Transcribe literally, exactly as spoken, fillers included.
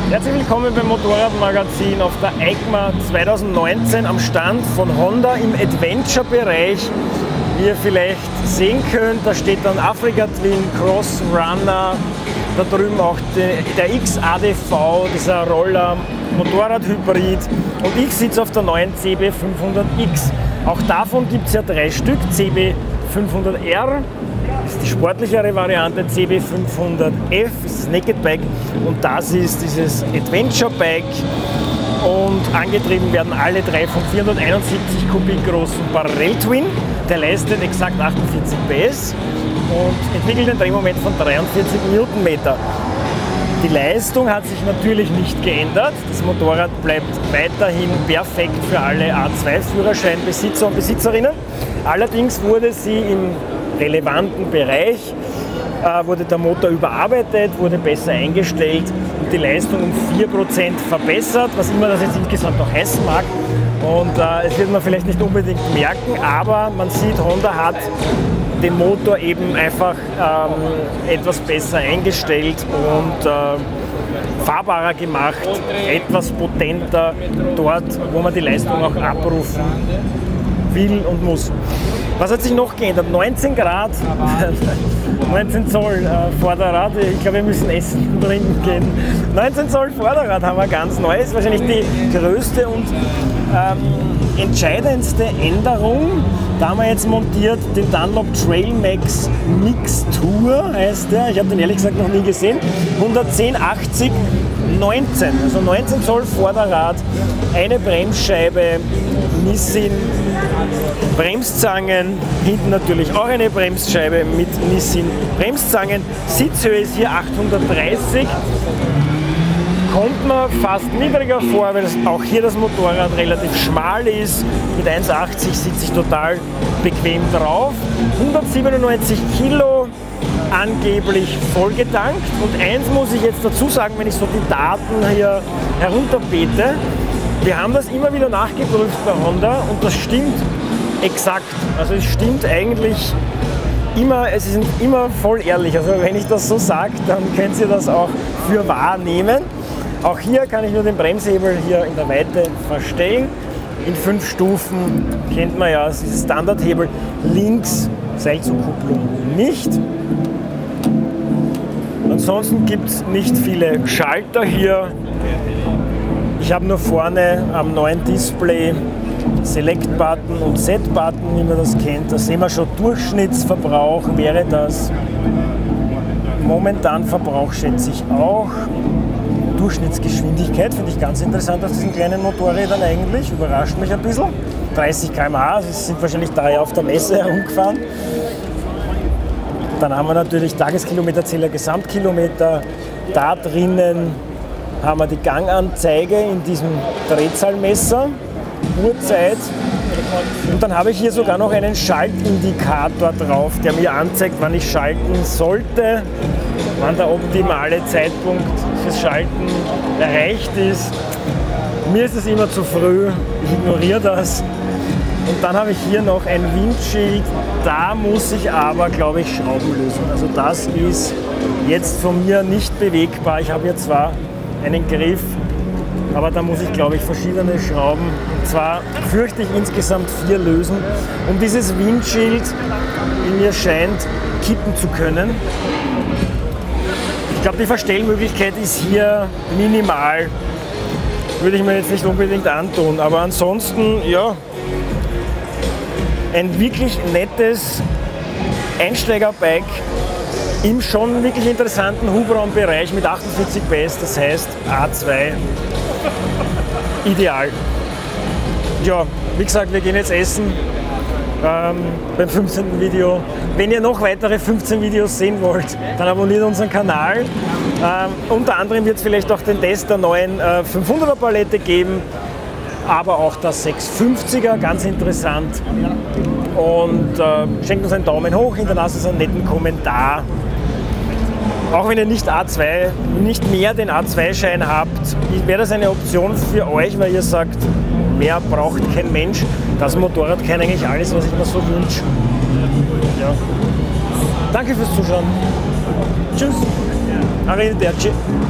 Herzlich willkommen beim Motorradmagazin auf der EICMA zweitausendneunzehn am Stand von Honda im Adventure-Bereich. Wie ihr vielleicht sehen könnt, da steht dann Africa Twin, Cross Runner, da drüben auch die, der X A D V, dieser Roller, Motorradhybrid, und ich sitze auf der neuen C B fünfhundert X. Auch davon gibt es ja drei Stück, C B fünfhundert R, ist die sportlichere Variante, C B fünfhundert F ist das Naked Bike und das ist dieses Adventure Bike. Und angetrieben werden alle drei vom vierhunderteinundsiebzig Kubik großen Parallel Twin. Der leistet exakt achtundvierzig P S und entwickelt einen Drehmoment von dreiundvierzig Newtonmeter. Die Leistung hat sich natürlich nicht geändert. Das Motorrad bleibt weiterhin perfekt für alle A zwei Führerscheinbesitzer und Besitzerinnen. Allerdings wurde sie im relevanten Bereich, äh, wurde der Motor überarbeitet, wurde besser eingestellt und die Leistung um vier Prozent verbessert, was immer das jetzt insgesamt auch heißen mag. Und äh, es wird man vielleicht nicht unbedingt merken, aber man sieht, Honda hat den Motor eben einfach ähm, etwas besser eingestellt und äh, fahrbarer gemacht, etwas potenter dort, wo man die Leistung auch abrufen will und muss. Was hat sich noch geändert? neunzehn Grad, neunzehn Zoll äh, Vorderrad. Ich glaube, wir müssen essen und trinken gehen. neunzehn Zoll Vorderrad haben wir ganz neu. Ist wahrscheinlich die größte und ähm, entscheidendste Änderung. Da haben wir jetzt montiert den Dunlop Trail Max Mixtur, heißt der. Ich habe den ehrlich gesagt noch nie gesehen. hundertzehn achtzig neunzehn, also neunzehn Zoll Vorderrad, eine Bremsscheibe, Nissin Bremszangen, hinten natürlich auch eine Bremsscheibe mit Nissin Bremszangen. Sitzhöhe ist hier achthundertdreißig. Kommt man fast niedriger vor, weil das auch hier das Motorrad relativ schmal ist. Mit eins achtzig sitze ich total bequem drauf. hundertsiebenundneunzig Kilo angeblich vollgetankt. Und eins muss ich jetzt dazu sagen, wenn ich so die Daten hier herunterbete. Wir haben das immer wieder nachgeprüft bei Honda und das stimmt exakt. Also es stimmt eigentlich immer, es ist immer voll ehrlich. Also wenn ich das so sage, dann könnt ihr das auch für wahr nehmen. Auch hier kann ich nur den Bremshebel hier in der Weite verstellen. In fünf Stufen kennt man ja, es ist Standardhebel. Links Seilzugkupplung nicht. Ansonsten gibt es nicht viele Schalter hier. Ich habe nur vorne am neuen Display Select-Button und Set-Button, wie man das kennt. Da sehen wir schon, Durchschnittsverbrauch wäre das. Momentan Verbrauch schätze ich auch. Durchschnittsgeschwindigkeit finde ich ganz interessant auf diesen kleinen Motorrädern eigentlich. Überrascht mich ein bisschen. dreißig Kilometer pro Stunde, also es sind wahrscheinlich drei auf der Messe herumgefahren. Dann haben wir natürlich Tageskilometerzähler, Gesamtkilometer. Da drinnen haben wir die Ganganzeige in diesem Drehzahlmesser, Uhrzeit. Und dann habe ich hier sogar noch einen Schaltindikator drauf, der mir anzeigt, wann ich schalten sollte, wann der optimale Zeitpunkt fürs Schalten erreicht ist. Mir ist es immer zu früh, ich ignoriere das. Und dann habe ich hier noch ein Windschild, da muss ich aber, glaube ich, Schrauben lösen. Also das ist jetzt von mir nicht bewegbar. Ich habe hier zwar einen Griff, aber da muss ich, glaube ich, verschiedene Schrauben, und zwar fürchte ich insgesamt vier lösen, um dieses Windschild, wie mir scheint, kippen zu können. Ich glaube, die Verstellmöglichkeit ist hier minimal. Würde ich mir jetzt nicht unbedingt antun, aber ansonsten, ja, ein wirklich nettes Einsteigerbike im schon wirklich interessanten Hubraumbereich mit achtundvierzig P S, das heißt A zwei ideal. Ja, wie gesagt, wir gehen jetzt essen ähm, beim fünfzehnten Video. Wenn ihr noch weitere fünfzehn Videos sehen wollt, dann abonniert unseren Kanal. Ähm, unter anderem wird es vielleicht auch den Test der neuen äh, fünfhunderter Palette geben, aber auch das sechshundertfünfziger, ganz interessant. Und äh, schenkt uns einen Daumen hoch, hinterlasst uns einen netten Kommentar. Auch wenn ihr nicht A zwei, nicht mehr den A zwei Schein habt, wäre das eine Option für euch, weil ihr sagt, mehr braucht kein Mensch. Das Motorrad kann eigentlich alles, was ich mir so wünsche. Ja. Danke fürs Zuschauen. Tschüss. Arrivederci.